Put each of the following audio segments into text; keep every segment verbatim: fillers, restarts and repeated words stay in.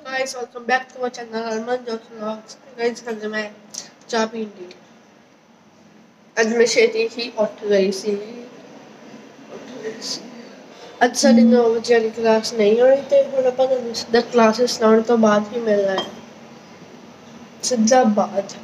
guys, welcome back to my channel Arman Jokes Vlogs. Guys, कल मैं चाय P ली। आज मैं छेती ही उठ गई सी। आज साढ़े नौ बजे वाली क्लास नहीं होनी थी। हुण आपां नूं सीधा क्लासेस लाउण तो बाद ही मिलना है। सीधा बाद।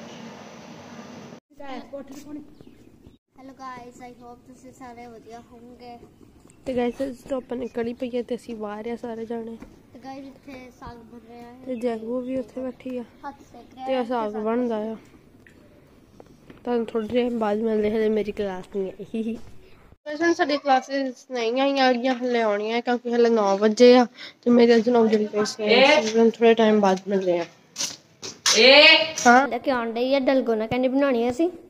हेलो गाइस, आई होप तुसीं सारे वधिया होवोगे। ते गाइस अज तो अपन निकली पई है ते असीं बाहर आ सारे जाने। ते गाइस इत्थे साग बन रहा है ते जैगू भी उत्थे बैठी आ हाथ सेक रहा ते है साग बनदा आ। तुहानूं थोड़ी देर बाद मिलदे हले मेरी क्लास नहीं आई। वैसे साडी क्लासेस नहीं आई आगियां हले आउणियां क्योंकि हले नौ बजे आ ते मेरे अज नौ बजे क्लास नहीं थोड़े टाइम बाद मिलदे आ। ए हां लेके आउण डई है डलगोना कैंडी बनानी है असीं।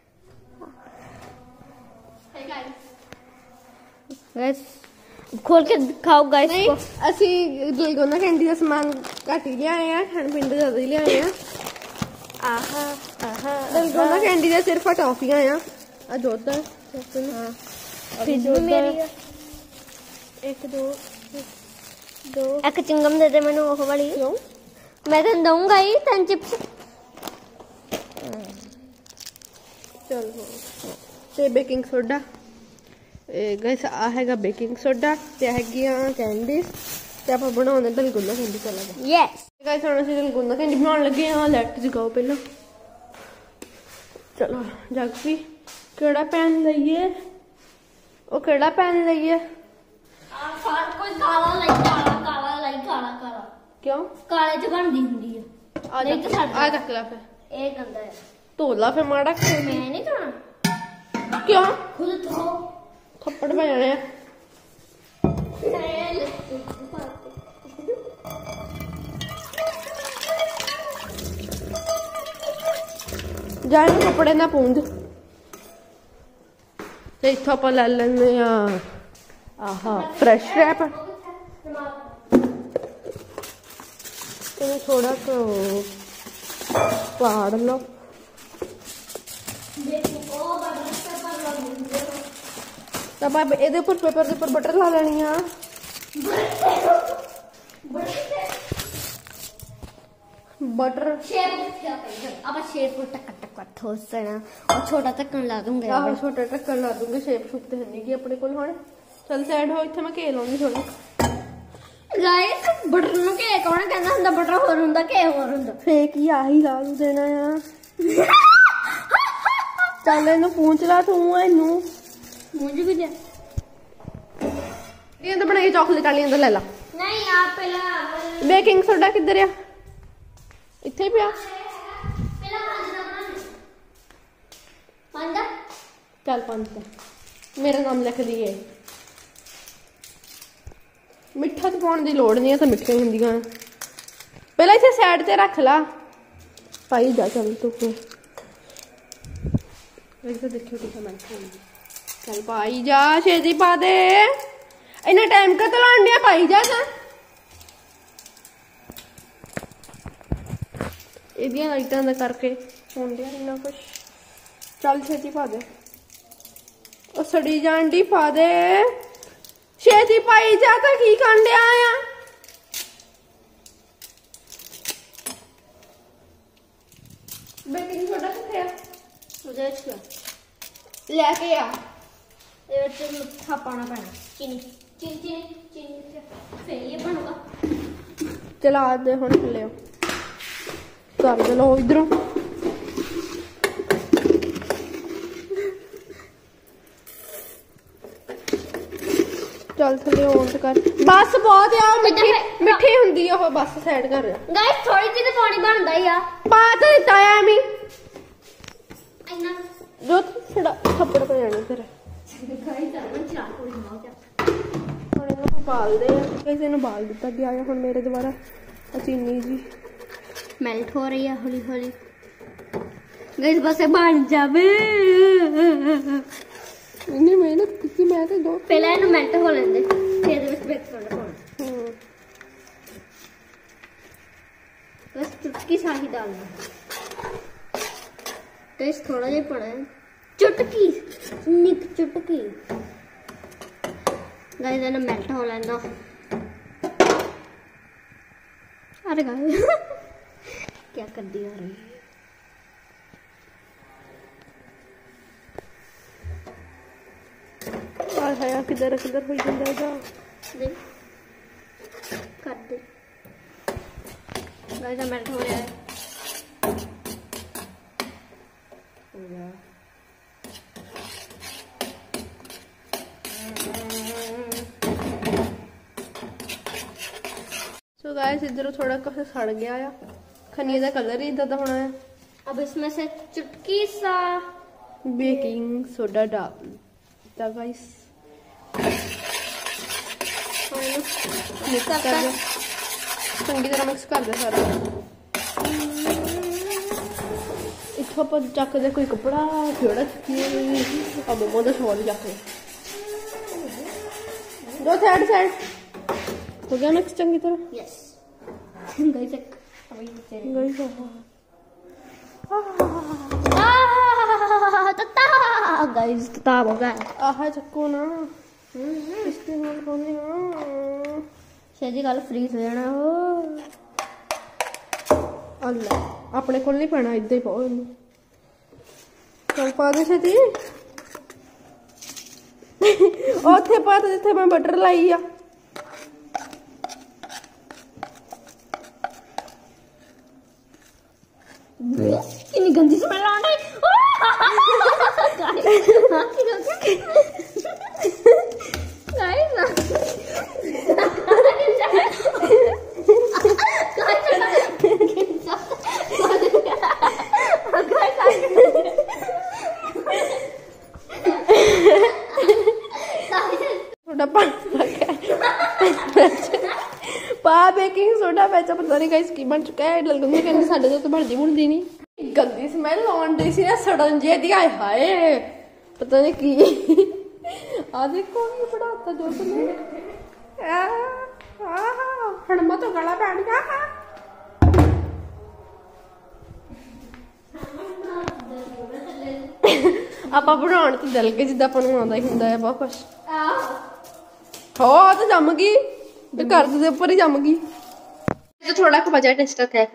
गाइस खोल के दिखाओ गाइस को। ਅਸੀਂ ਡਲਗੋਨਾ ਕੈਂਡੀ ਦਾ ਸਮਾਨ ਘੱਟ ਹੀ ਲਿਆਏ ਆ, ਖਾਣ ਪੀਣ ਦਾ ਜ਼ਿਆਦਾ ਹੀ ਲਿਆਏ ਆ। आहा आहा ਡਲਗੋਨਾ ਕੈਂਡੀ ਦੇ ਸਿਰਫ ਟੌਫੀਆਂ ਆ। ਆ ਦੁੱਧ ਆ ਹਾਂ फ्रिज में मेरी है ਇੱਕ ਦੋ ਦੋ एक चिंगम दे दे मैनू ओह वाली। क्यों मैं तेन दूंगा ही तेन चिप्स। चल ते बेकिंग सोडा गाइस आ हैगा बेकिंग सोडा ते हैगियां कैंडीज ते ਆਪਾਂ ਬਣਾਉਂਦੇ ਡਲਗੋਨਾ ਕੈਂਡੀ ਚੱਲਾਂਗੇ। यस गाइस ਹੁਣ ਅਸੀਂ ਡਲਗੋਨਾ ਕੈਂਡੀ ਬਣਾਉਣ ਲੱਗੇ ਆ। ਲੈਟ ਜਗਾਓ ਪਹਿਲਾਂ। ਚਲੋ ਜਗਪੀ ਕਿਹੜਾ ਪੈਨ ਲਈਏ? ਉਹ ਕਿਹੜਾ ਪੈਨ ਲਈਏ? आ कोई काला लाई काला काला लाई काला काला क्यों काले च बनदी हुंदी है। आ नहीं तो साडा आ रख ला फिर ए गंदा है। धोला फिर माड़ा मैं नहीं धोना। क्यों खुद धो। थप्पड़ पे जाने जाने कपड़े ना पूंज ते इत्थों आप ले लेने आहा फ्रेश रैप थोड़ा तो पाड़ लो। तब आप ਇਹਦੇ ਉੱਪਰ ਪੇਪਰ ਦੇ ਉੱਪਰ ਬਟਰ ਲਾ ਲੈਣੀ ਆ। बटर शेप अब शेप को टक टक ठोस देना और छोटा ढक्कन ला दूंगे। आहो छोटा ढक्कन ला दूंगे। शेप शुप ते नहीं की अपने कोल हुण। चल साइड हो इत्थे मैं घे लाउंगी थोड़ी। गाइस बटर नु घे कौन कहंदा हुंदा? बटर होर हुंदा घे होर हुंदा। फेक ही आही ला दू देना आ। चल इनू पूंछ ला तू इनू मुझे भी ले ये तो बनाई चॉकलेट वाली अंदर ले ला। नहीं आप पहला बेकिंग सोडा किधर है? इत्थे पिया पहला पांच दा बना पांच दा चल पांच दा मेरा नाम लिख दिए। मिठा तो पाउण दी लोड़ नहीं है तो मिठियां हुंदियां। पहला इत्थे साइड ते रख ला पाई जा। चल तू फिर एक तो देखियो कितना मैं चल पाई जा छेती पा दे। इन्ना टाइम का तो लाण दिया पाई जा ना। ਇਹਦੀਆਂ ਲਾਈਟਾਂ ਦਾ ਕਰਕੇ ਹੁੰਦਿਆ ਇੰਨਾ ਕੁਛ। ਚੱਲ ਛੇਤੀ ਪਾ ਦੇ। ਉਹ ਸੜੀ ਜਾਂਦੀ ਪਾ ਦੇ ਛੇਤੀ ਪਾਈ ਜਾ। ਤਾਂ ਕੀ ਕਰਨ ਡਿਆ ਆ? ਬੇਕਿੰਗ ਸੋਡਾ ਕਿੱਥੇ ਆ? मुझे अच्छा ਲੈ ਕੇ ਆ। ये बच्चे मिठा पाना पैना। चीनी चीनी चीनी चीनी फिर ये बनूगा। ਚਲਾ ਦੇ ਹੁਣ ਥੱਲੇ कर दे लो इधरों। चल थले ऑन कर बस बहुत आ। मिठी मिठी हुंदी आ। बस साइड कर। गाइस थोड़ी सी तो पानी बनदा ही आ। पा तो दिता है एमी इन्ना जो थोड़ा थप्पड़ पे जाने तेरे। गाइस अमन चला थोड़ी मां क्या ਹੁਣ ਇਹਨੂੰ ਬਾਲ ਦੇ। ਕਿਸੇ ਨੂੰ ਬਾਲ ਦਿੱਤਾ ਗਿਆ ਹੁਣ ਮੇਰੇ ਦੁਬਾਰਾ ਚੀਨੀ ਜੀ मेल्ट हो रही है हौली हौली। गाइस बस बन जावे। इन्नी मेहनत की मैं तो दो पहले इन्हें मेल्ट हो लेंदे फिर ਇਹਦੇ ਵਿੱਚ ਬੇਕ ਕਰਨਾ ਪਾਉਣਾ। बस चुटकी सा ही डालना। टेस्ट थोड़ा जिहा पड़ा है चुटकी निक चुटकी। गाइस इन्हें मेल्ट हो लेंदा। अरे गाइस क्या कर दिया रे। और है किधर किधर हो जाता जा देख कर दे गाइस मेल्ट हो रहा है। हो गया। सो गाइस इधर थोड़ा कुछ सड़ गया आ खनिया का कलर ही इदा दा होना है। अब इसमें से चुटकी सा बेकिंग सोडा डाल दिया गाइस। मिक्स कर दे चंगी तरह मिक्स कर दे सारा। इत्थों पर चक दे कोई कपड़ा थोड़ा चुकी अब मोमो दा छोड़ जाके दो साइड साइड हो गया मिक्स चंगी तरह। यस गाइस एक अभी चेरी गाइस आह तता गाइस तता हो गया। आहा चक्को ना इस्तेमाल करने ना शेजी गल फ्रीज हो जाना हो। अल्लाह अपने को नहीं पैना इधर ही पाओ इन्हें चल पा दे छेती ओथे पा दे जिथे मैं बटर लाई आ। कितनी गंदी स्मेल आ रही है। पा बेकिंग सोडा पैचा पता नहीं गाइस की बन चुका है। लगूंगा कहने साडे तो बनदी बुनदी नहीं गंदी स्मेल आउण दी सी ना सड़न जे दी। आए हाय पता नहीं की आ देखो ये बनाता जो तुमने आ आ हड़मा तो गला पैण गया। ਆਪਾਂ ਬਣਾਉਣ ਤੇ ਦਿਲ ਕੇ ਜਿੱਦਾਂ ਆਪਾਂ ਨੂੰ ਆਉਂਦਾ ਹੀ ਹੁੰਦਾ ਹੈ ਬਹੁਤ ਕੁਛ। ਹੋ ਤਾਂ ਜੰਮ ਗਈ ਤੇ ਘਰ ਦੇ ਉੱਪਰ ਹੀ ਜੰਮ ਗਈ। जो थोड़ा का बजट टेस्ट है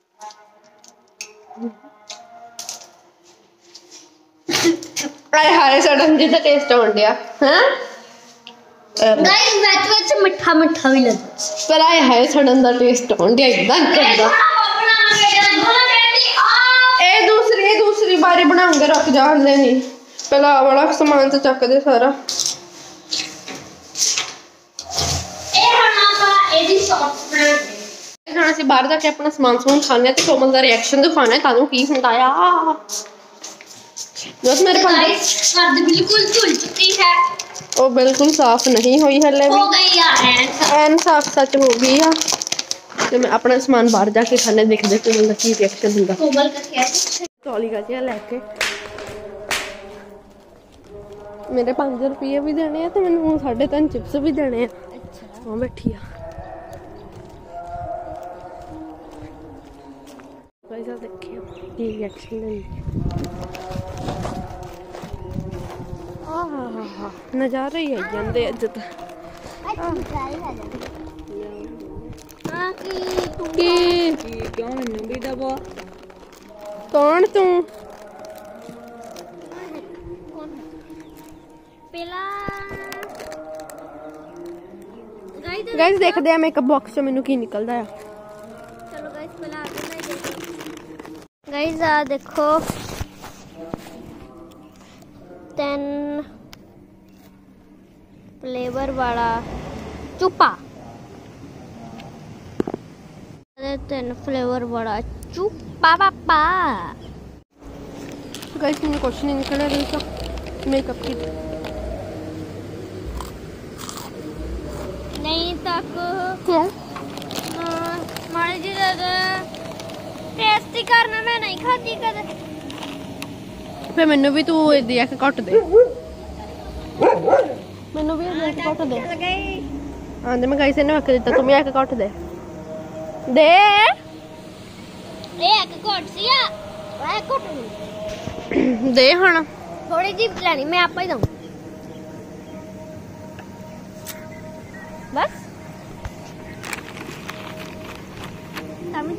आए हाय सडन जी दा टेस्ट होण दिया हैं गाइस वेच वेच मिठा मिठा भी लग पर आए हाय सडन दा टेस्ट होण दिया एकदम करदा। ए दूसरी ए दूसरी बारी बनाऊंगा रख जान दे नहीं पहला वाला सामान से चक दे सारा। ए हना का एडी सॉफ्ट बना हाँ ਅਸੀਂ ਬਾਹਰ ਜਾ ਕੇ ਆਪਣਾ ਸਮਾਨ ਸਮੂਨ ਖਾਣੇ ਤੇ ਕੋਮਲ ਦਾ ਰਿਐਕਸ਼ਨ ਦਿਖਾਣਾ ਤੁਹਾਨੂੰ ਕੀ ਹੁੰਦਾ ਆ। बस मेरे पास मर्द बिल्कुल धुल चुकी है। वो बिल्कुल साफ नहीं हुई है ले हो गई यार एन साफ सच हो गई है। तो मैं अपना सामान बाहर जाके खाने देख देख के मतलब की रिएक्शन होगा। कोमल का कैसे ट्रॉली का जिया लेके मेरे पाँच रुपये भी देने हैं तो मैंने साढ़े तीन चिप्स भी देने हैं। अच्छा वहाँ बैठी आ देखिए ये रिएक्शन नजारे ही आई जाते अज तो कौन तू गाइस देखते हैं मेकअप बॉक्स से मैनू की निकलता है। चलो गाइस पहले गाइस आ देखो टेन फ्लेवर वाला चुपा टेन फ्लेवर वाला चुपा पापा। गाइस मुझे कुछ नहीं निकला रही तो मेकअप की नहीं तक क्या माड़ी जी टेस्टी करना मैं नहीं खाती कदे फिर मैनू भी तू दिया के कट दे मैनू भी दिया के कट दे हाँ मैं गाइस ने रख दिता तुम आके कट दे दे ए एक कट सिया ए कट दे हण थोड़ी जी लेनी मैं आपा ही दूं बस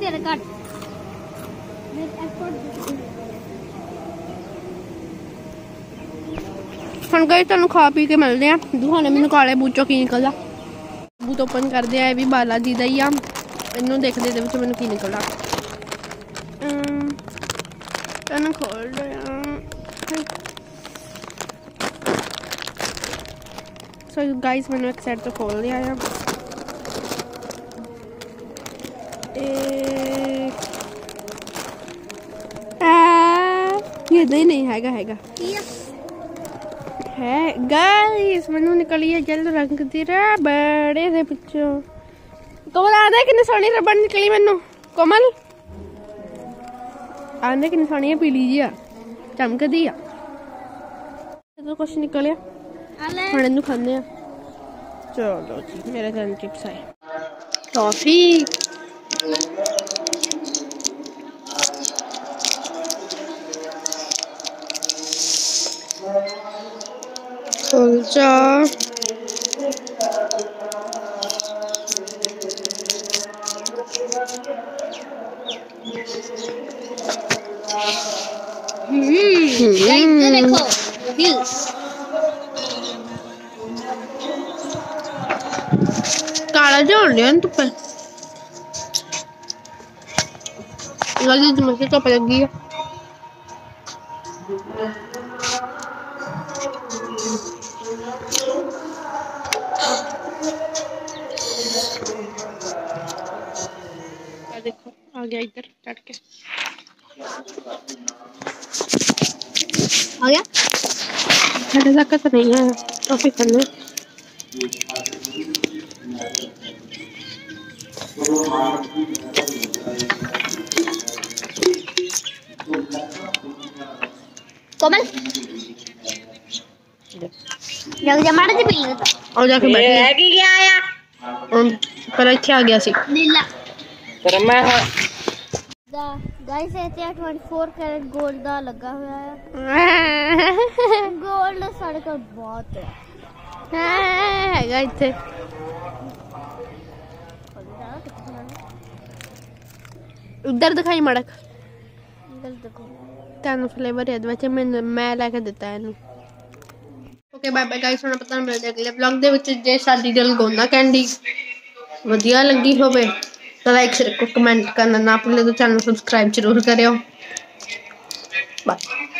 तेरे घट मैं एफर्ट ਹੁਣ ਗਏ ਤੁਹਾਨੂੰ ਖਾ ਪੀ ਕੇ ਮਿਲਦੇ ਆ ਦਿਖਾਉਣੇ ਮੈਨੂੰ ਕਾਲੇ ਬੂਚੋ ਕੀ ਨਿਕਲਦਾ ਬੂਤ ਓਪਨ ਕਰਦੇ ਆ ਇਹ ਵੀ ਬਾਲਾ ਜੀ ਦਾ ਹੀ ਆ ਇਹਨੂੰ ਦੇਖਦੇ ਦੇ ਵਿੱਚ ਮੈਨੂੰ ਕੀ ਨਿਕਲਦਾ ਇਹਨੂੰ ਖੋਲਦੇ ਆ ਸੋ ਗਾਇਸ ਮੈਨੂੰ ਇੱਕ ਸਾਈਡ ਤੋਂ ਖੋਲ ਲਿਆ ਆ ਇਹ ਆ ਇਹ ਨਹੀਂ ਹੈਗਾ ਹੈਗਾ है गाइस मैनू निकली है जल रंग दी बड़े दे पिछों कोमल आंदे किन्नी सोहनी रबड़ निकली मैनू कोमल आंदे किन्नी सोहनी है पीली जी आ चमकदी आ तो कुछ निकलिया हुण इनू खाने आ चलो जी मेरे जन चिप्स आए टॉफी कुलचा देखो व्यूज काला जो होने हैं तुप्पे लगी मुझे तो लगी है देखो आ गया इधर चढ़ के आ गया साढ़े तक तो नहीं है टॉफी खाने कोमल जग जमाड़ा से पी लेता और जाके बैठ है कि क्या आया पर इत्थे आ गया सी नीला पर मैं गाइस इत्थे चौबीस कैरेट गोल्ड दा लगा होया है गोल्ड साढ़े कोल बहुत है हैगा इत्थे उधर दिखाई मड़क इधर देखो तेन फ्लेवर है ਵਿੱਚ ਮੈਂ ਮੈਂ ਲੈ ਕੇ ਦਿੱਤਾ ਇਹਨੂੰ ਓਕੇ ਬਾਏ ਬਾਏ ਗਾਇਸ ਹੁਣ ਪਤਾ ਮਿਲਦੇ ਅਗਲੇ ਵਲੌਗ ਦੇ ਵਿੱਚ ਜੇ ਸਾਡੀ ਡਲਗੋਨਾ ਕੈਂਡੀ ਵਧੀਆ ਲੱਗੀ ਹੋਵੇ ਤਾਂ ਲਾਈਕ ਸ਼ੇਅਰ ਕਮੈਂਟ ਕਰਨਾ ਨਾ ਭੁੱਲਿਓ ਚੈਨਲ ਨੂੰ ਸਬਸਕ੍ਰਾਈਬ ਜ਼ਰੂਰ ਕਰਿਓ ਬਾਏ